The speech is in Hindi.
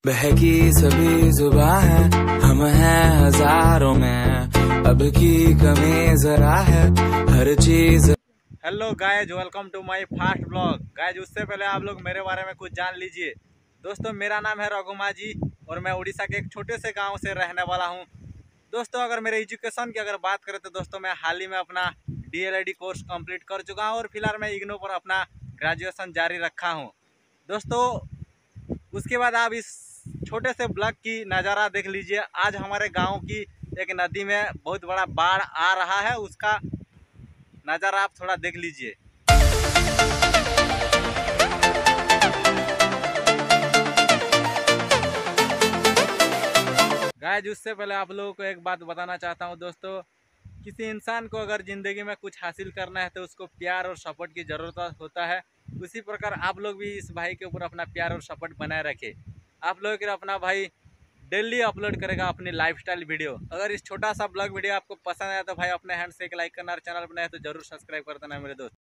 बहकी सभी जुबां है, हम हैं हजारों में, अब की कमी जरा है हर चीज। Hello guys, welcome to my fast vlog. Guys, उससे पहले आप लोग मेरे बारे में कुछ जान लीजिए। दोस्तों, मेरा नाम है रघुमा जी और मैं उड़ीसा के एक छोटे से गांव से रहने वाला हूं। दोस्तों, अगर मेरे एजुकेशन की अगर बात करें तो दोस्तों मैं हाल ही में अपना DLED कोर्स कंप्लीट कर चुका हूं और फिलहाल मैं इग्नू पर अपना ग्रेजुएशन जारी रखा हूं। दोस्तों, उसके बाद आप इस छोटे से ब्लॉग की नज़ारा देख लीजिए। आज हमारे गाँव की एक नदी में बहुत बड़ा बाढ़ आ रहा है, उसका नज़ारा आप थोड़ा देख लीजिए। गाइस, उससे पहले आप लोगों को एक बात बताना चाहता हूं दोस्तों, किसी इंसान को अगर ज़िंदगी में कुछ हासिल करना है तो उसको प्यार और सपोर्ट की ज़रूरत होता है। उसी प्रकार आप लोग भी इस भाई के ऊपर अपना प्यार और सपोर्ट बनाए रखें। आप लोगों के लिए अपना भाई डेली अपलोड करेगा अपनी लाइफस्टाइल वीडियो। अगर इस छोटा सा ब्लॉग वीडियो आपको पसंद आया तो भाई अपने हैंड से एक लाइक करना और चैनल बनाए तो जरूर सब्सक्राइब कर देना मेरे दोस्त।